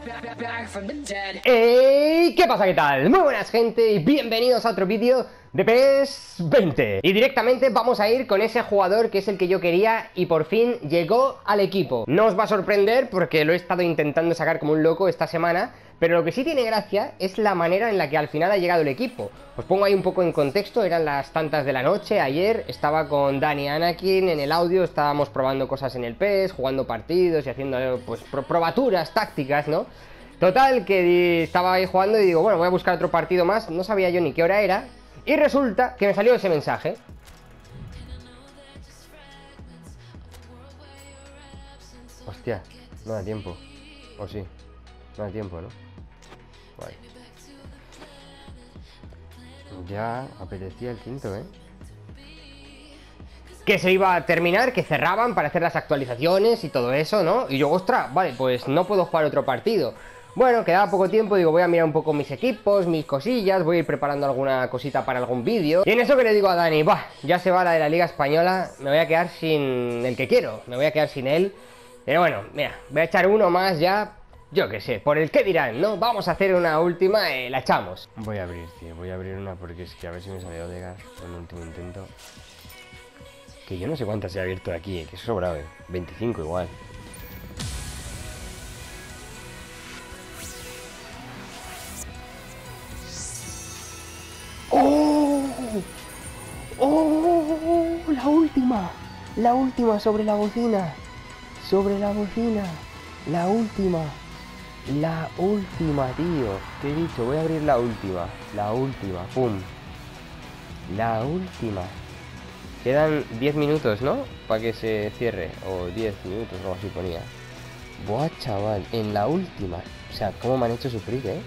Hey, ¿qué pasa? ¿Qué tal? Muy buenas, gente, y bienvenidos a otro vídeo de PES 20. Y directamente vamos a ir con ese jugador que es el que yo quería y por fin llegó al equipo. No os va a sorprender porque lo he estado intentando sacar como un loco esta semana, pero lo que sí tiene gracia es la manera en la que al final ha llegado el equipo. Os pongo ahí un poco en contexto, eran las tantas de la noche, ayer estaba con Dani y Anakin en el audio, estábamos probando cosas en el PES, jugando partidos y haciendo pues probaturas tácticas, ¿no? Total, que estaba ahí jugando y digo, bueno, voy a buscar otro partido más, no sabía yo ni qué hora era, y resulta que me salió ese mensaje. Hostia, no da tiempo. O sí, no da tiempo, ¿no? Vale. Ya apetecía el quinto, ¿eh? Que se iba a terminar, que cerraban para hacer las actualizaciones y todo eso, ¿no? Y yo, ostras, vale, pues no puedo jugar otro partido. Bueno, quedaba poco tiempo, digo, voy a mirar un poco mis equipos, mis cosillas, voy a ir preparando alguna cosita para algún vídeo. Y en eso que le digo a Dani, bah, ya se va la de la Liga Española, me voy a quedar sin el que quiero, me voy a quedar sin él. Pero bueno, mira, voy a echar uno más ya, yo qué sé, por el que dirán, ¿no? Vamos a hacer una última, la echamos. Voy a abrir, tío, voy a abrir una porque es que a ver si me sale Odegaard en el último intento. Que yo no sé cuántas he abierto de aquí, que eso sobrado, 25 igual. ¡Oh! ¡Oh! La última sobre la bocina. Sobre la bocina. La última, tío. ¿Qué he dicho? Voy a abrir la última. La última, pum. La última. Quedan 10 minutos, ¿no? Para que se cierre. O 10 minutos, algo así ponía. Buah, chaval, en la última. O sea, cómo me han hecho sufrir, ¿eh?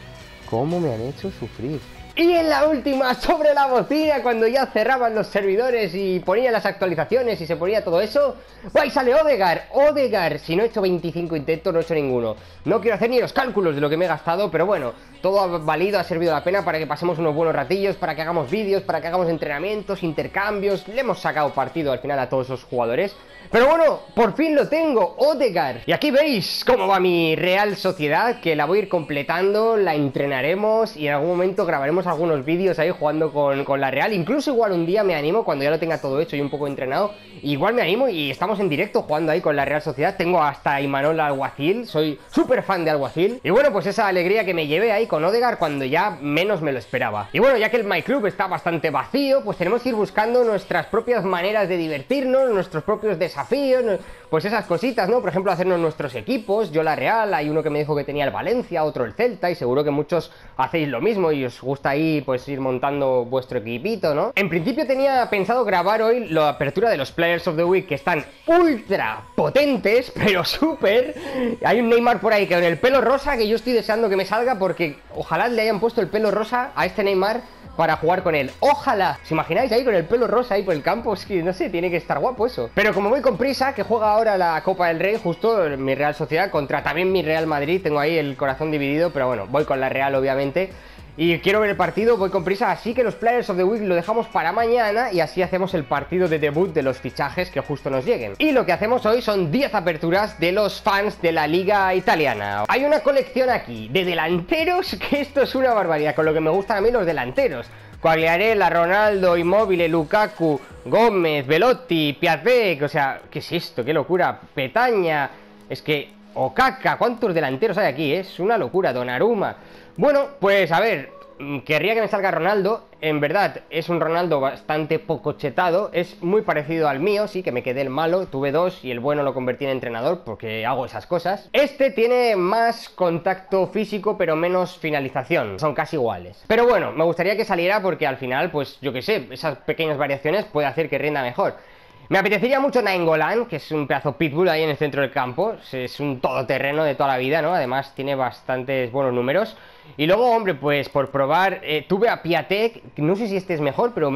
Cómo me han hecho sufrir. Y en la última, sobre la bocina, cuando ya cerraban los servidores y ponían las actualizaciones y se ponía todo eso, ¡ahí sale Odegaard! Odegaard, si no he hecho 25 intentos, no he hecho ninguno. No quiero hacer ni los cálculos de lo que me he gastado, pero bueno, todo ha valido, ha servido la pena para que pasemos unos buenos ratillos, para que hagamos vídeos, para que hagamos entrenamientos, intercambios. Le hemos sacado partido al final a todos esos jugadores. Pero bueno, por fin lo tengo, Odegaard. Y aquí veis cómo va mi Real Sociedad, que la voy a ir completando, la entrenaremos y en algún momento grabaremos algunos vídeos ahí jugando con la Real. Incluso igual un día me animo, cuando ya lo tenga todo hecho y un poco entrenado, igual me animo y estamos en directo jugando ahí con la Real Sociedad. Tengo hasta Imanol Alguacil, soy súper fan de Alguacil. Y bueno, pues esa alegría que me llevé ahí con Odegaard cuando ya menos me lo esperaba. Y bueno, ya que el My Club está bastante vacío, pues tenemos que ir buscando nuestras propias maneras de divertirnos, nuestros propios desafíos, pues esas cositas, ¿no? Por ejemplo, hacernos nuestros equipos. Yo la Real, hay uno que me dijo que tenía el Valencia, otro el Celta, y seguro que muchos hacéis lo mismo y os gusta ahí pues ir montando vuestro equipito, ¿no? En principio tenía pensado grabar hoy la apertura de los Players of the Week, que están ultra potentes, pero súper. Hay un Neymar por ahí que con el pelo rosa, que yo estoy deseando que me salga, porque ojalá le hayan puesto el pelo rosa a este Neymar para jugar con él. ¡Ojalá! ¿Os imagináis ahí con el pelo rosa ahí por el campo? Es que no sé, tiene que estar guapo eso. Pero como voy con prisa, que juega ahora la Copa del Rey, justo mi Real Sociedad contra también mi Real Madrid, tengo ahí el corazón dividido, pero bueno, voy con la Real obviamente. Y quiero ver el partido, voy con prisa, así que los Players of the Week lo dejamos para mañana y así hacemos el partido de debut de los fichajes que justo nos lleguen. Y lo que hacemos hoy son 10 aperturas de los fans de la Liga Italiana. Hay una colección aquí de delanteros que esto es una barbaridad, con lo que me gustan a mí los delanteros. Quagliarella, Ronaldo, Immobile, Lukaku, Gómez, Belotti, Piatek, o sea, ¿qué es esto? ¡Qué locura! Petaña, es que... Okaka, ¿cuántos delanteros hay aquí? Es una locura, Donnarumma. Bueno, pues a ver, querría que me salga Ronaldo. En verdad, es un Ronaldo bastante poco chetado. Es muy parecido al mío, sí, que me quedé el malo. Tuve dos y el bueno lo convertí en entrenador porque hago esas cosas. Este tiene más contacto físico, pero menos finalización. Son casi iguales. Pero bueno, me gustaría que saliera porque al final, pues yo qué sé, esas pequeñas variaciones puede hacer que rinda mejor. Me apetecería mucho Nainggolan, que es un pedazo pitbull ahí en el centro del campo. Es un todoterreno de toda la vida, ¿no? Además tiene bastantes buenos números. Y luego, hombre, pues por probar, tuve a Piatek, no sé si este es mejor, pero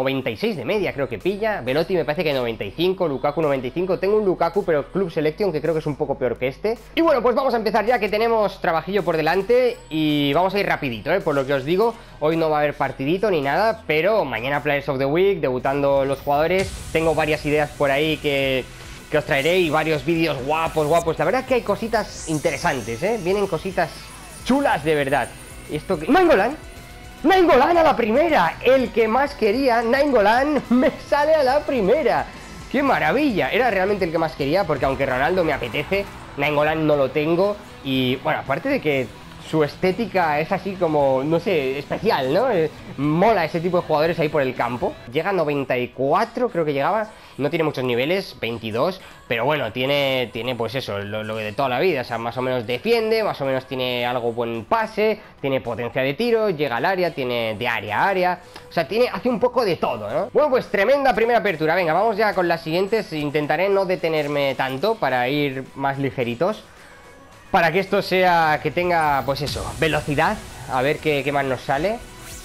96 de media creo que pilla. Belotti me parece que 95, Lukaku 95. Tengo un Lukaku, pero Club Selection, que creo que es un poco peor que este. Y bueno, pues vamos a empezar ya, que tenemos trabajillo por delante. Y vamos a ir rapidito, por lo que os digo. Hoy no va a haber partidito ni nada, pero mañana Players of the Week, debutando los jugadores. Tengo varias ideas por ahí que que os traeré y varios vídeos guapos, guapos. La verdad es que hay cositas interesantes, ¿eh? Vienen cositas chulas de verdad. Y esto que... ¡Nainggolan! ¡Nainggolan a la primera! El que más quería, Nainggolan, me sale a la primera. ¡Qué maravilla! Era realmente el que más quería, porque aunque Ronaldo me apetece, Nainggolan no lo tengo. Y bueno, aparte de que su estética es así como, no sé, especial, ¿no? Mola ese tipo de jugadores ahí por el campo. Llega a 94, creo que llegaba. No tiene muchos niveles, 22, pero bueno, tiene pues eso, lo de toda la vida. O sea, más o menos defiende, más o menos tiene algo buen pase, tiene potencia de tiro, llega al área, tiene de área a área. O sea, hace un poco de todo, ¿no? Bueno, pues tremenda primera apertura. Venga, vamos ya con las siguientes. Intentaré no detenerme tanto para ir más ligeritos, para que esto sea, que tenga, pues eso, velocidad. A ver qué más nos sale.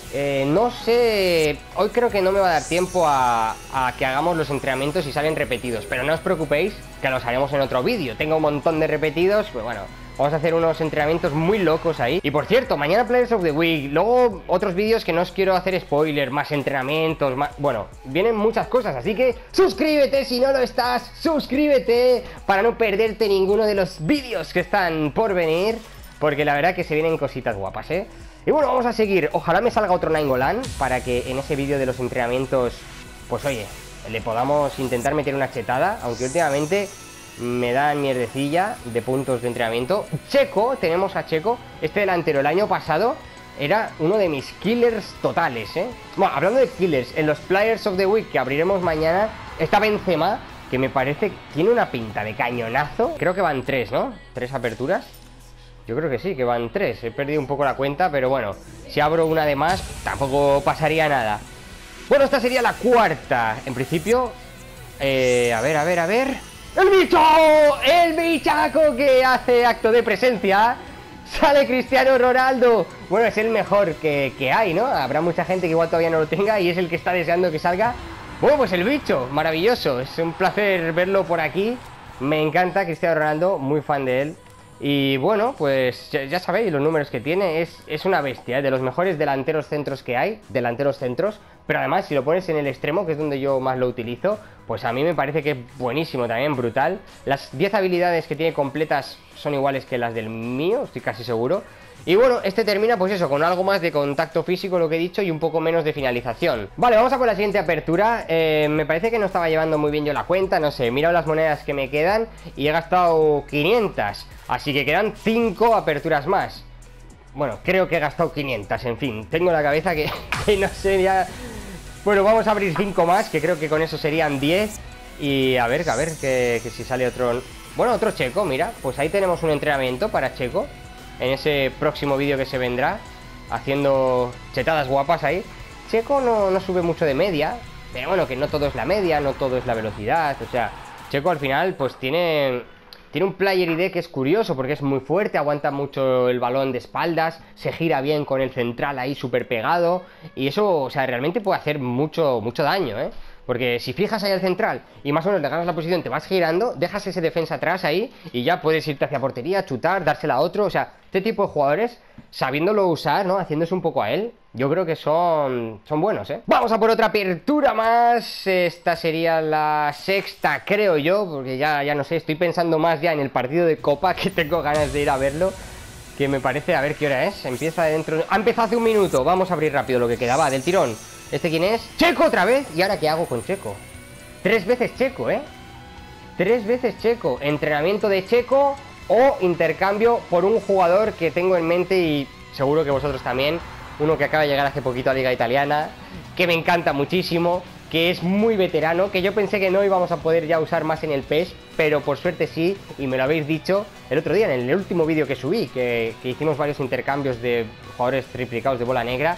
No sé, hoy creo que no me va a dar tiempo a que hagamos los entrenamientos y salen repetidos, pero no os preocupéis que los haremos en otro vídeo. Tengo un montón de repetidos, pues bueno, vamos a hacer unos entrenamientos muy locos ahí. Y por cierto, mañana Players of the Week, luego otros vídeos que no os quiero hacer spoiler, más entrenamientos, más... Bueno, vienen muchas cosas, así que suscríbete si no lo estás, suscríbete para no perderte ninguno de los vídeos que están por venir, porque la verdad que se vienen cositas guapas, ¿eh? Y bueno, vamos a seguir. Ojalá me salga otro Nainggolan para que en ese vídeo de los entrenamientos, pues oye, le podamos intentar meter una chetada, aunque últimamente me dan mierdecilla de puntos de entrenamiento. Checo, tenemos a Checo, este delantero el año pasado era uno de mis killers totales, ¿eh? Bueno, hablando de killers, en los Players of the Week que abriremos mañana, está Benzema, que me parece que tiene una pinta de cañonazo. Creo que van 3, ¿no? 3 aperturas. Yo creo que sí, que van 3. He perdido un poco la cuenta, pero bueno, si abro una de más, tampoco pasaría nada. Bueno, esta sería la cuarta. En principio, a ver. ¡El bicho! ¡El bichaco que hace acto de presencia! ¡Sale Cristiano Ronaldo! Bueno, es el mejor que hay, ¿no? Habrá mucha gente que igual todavía no lo tenga y es el que está deseando que salga. Bueno, pues el bicho, maravilloso. Es un placer verlo por aquí. Me encanta Cristiano Ronaldo, muy fan de él. Y bueno, pues ya sabéis los números que tiene, es una bestia, ¿eh? De los mejores delanteros centros que hay, delanteros centros, pero además si lo pones en el extremo, que es donde yo más lo utilizo, pues a mí me parece que es buenísimo también, brutal. Las 10 habilidades que tiene completas son iguales que las del mío, estoy casi seguro. Y bueno, este termina pues eso, con algo más de contacto físico, lo que he dicho, y un poco menos de finalización. Vale, vamos a por la siguiente apertura. Me parece que no estaba llevando muy bien yo la cuenta, no sé, he mirado las monedas que me quedan y he gastado 500. Así que quedan 5 aperturas más. Bueno, creo que he gastado 500, en fin, tengo la cabeza que no sé ya... Bueno, vamos a abrir 5 más, que creo que con eso serían 10. Y a ver, que si sale otro... Bueno, otro Checo, mira, pues ahí tenemos un entrenamiento para Checo en ese próximo vídeo que se vendrá, haciendo chetadas guapas ahí. Checo no sube mucho de media, pero bueno, que no todo es la media, no todo es la velocidad. O sea, Checo al final pues tiene un player ID que es curioso, porque es muy fuerte, aguanta mucho el balón de espaldas, se gira bien con el central ahí súper pegado, y eso, o sea, realmente puede hacer mucho daño, ¿eh? Porque si fijas ahí al central y más o menos le ganas la posición, te vas girando, dejas ese defensa atrás ahí y ya puedes irte hacia portería, chutar, dársela a otro. O sea, este tipo de jugadores, sabiéndolo usar, ¿no? Haciéndose un poco a él, yo creo que son buenos, ¿eh? Vamos a por otra apertura más. Esta sería la sexta, creo yo, porque ya no sé, estoy pensando más ya en el partido de Copa, que tengo ganas de ir a verlo. Que me parece, a ver qué hora es. Empieza dentro... Ha empezado hace un minuto. Vamos a abrir rápido lo que quedaba del tirón. ¿Este quién es? ¡Checo otra vez! ¿Y ahora qué hago con Checo? 3 veces Checo, ¿eh? 3 veces Checo. Entrenamiento de Checo o intercambio por un jugador que tengo en mente y seguro que vosotros también. Uno que acaba de llegar hace poquito a Liga Italiana, que me encanta muchísimo, que es muy veterano, que yo pensé que no íbamos a poder ya usar más en el PES, pero por suerte sí, y me lo habéis dicho el otro día en el último vídeo que subí, que hicimos varios intercambios de jugadores triplicados de bola negra.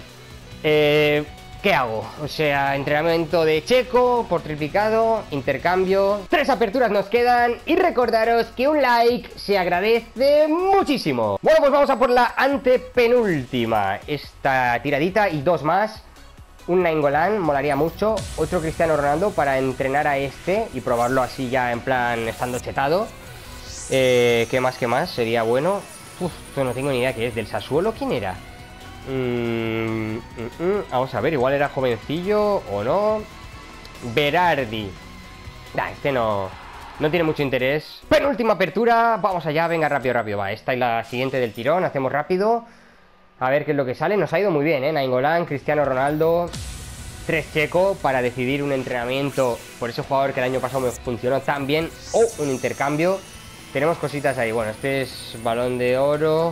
¿Qué hago? O sea, entrenamiento de Checo por triplicado, intercambio. 3 aperturas nos quedan y recordaros que un like se agradece muchísimo. Bueno, pues vamos a por la antepenúltima. Esta tiradita y 2 más. Un Nainggolan, molaría mucho. Otro Cristiano Ronaldo para entrenar a este y probarlo así ya en plan estando chetado. ¿Qué más? Sería bueno. Uf, no tengo ni idea qué es. ¿Del Sassuolo quién era? Vamos a ver, igual era jovencillo o no. Berardi. Nah, este no no tiene mucho interés. Penúltima apertura, vamos allá, venga, rápido, rápido. Va, esta es la siguiente del tirón, hacemos rápido. A ver qué es lo que sale. Nos ha ido muy bien, Nainggolan, Cristiano Ronaldo, 3 Checo para decidir un entrenamiento por ese jugador que el año pasado me funcionó tan bien, o un intercambio. Tenemos cositas ahí. Bueno, este es balón de oro.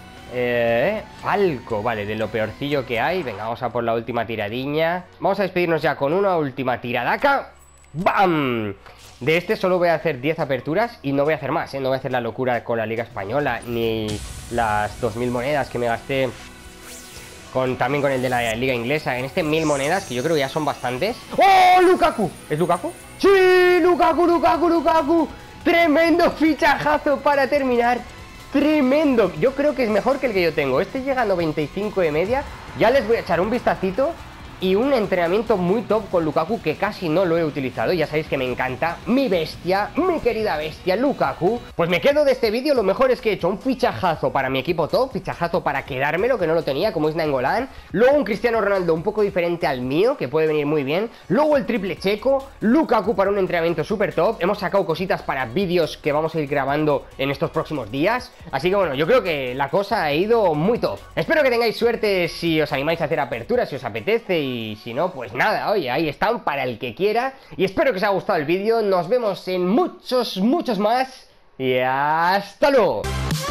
Falco, vale, de lo peorcillo que hay. Venga, vamos a por la última tiradiña. Vamos a despedirnos ya con una última tiradaca. ¡Bam! De este solo voy a hacer 10 aperturas y no voy a hacer más, No voy a hacer la locura con la Liga Española, ni las 2000 monedas que me gasté también con el de la Liga Inglesa. En este 1000 monedas, que yo creo que ya son bastantes. ¡Oh, Lukaku! ¿Es Lukaku? ¡Sí! ¡Lukaku, Lukaku, Lukaku! ¡Tremendo fichajazo para terminar! ¡Tremendo! Yo creo que es mejor que el que yo tengo. Este llega a 95 de media. Ya les voy a echar un vistacito. Y un entrenamiento muy top con Lukaku, que casi no lo he utilizado. Ya sabéis que me encanta mi bestia, mi querida bestia Lukaku. Pues me quedo de este vídeo. Lo mejor es que he hecho un fichajazo para mi equipo top, fichajazo para quedármelo, que no lo tenía, como es Nainggolan. Luego un Cristiano Ronaldo un poco diferente al mío, que puede venir muy bien. Luego el triple Checo, Lukaku para un entrenamiento súper top. Hemos sacado cositas para vídeos que vamos a ir grabando en estos próximos días. Así que bueno, yo creo que la cosa ha ido muy top. Espero que tengáis suerte si os animáis a hacer aperturas, si os apetece. Y si no, pues nada, oye, ahí están para el que quiera. Y espero que os haya gustado el vídeo. Nos vemos en muchos más. Y hasta luego.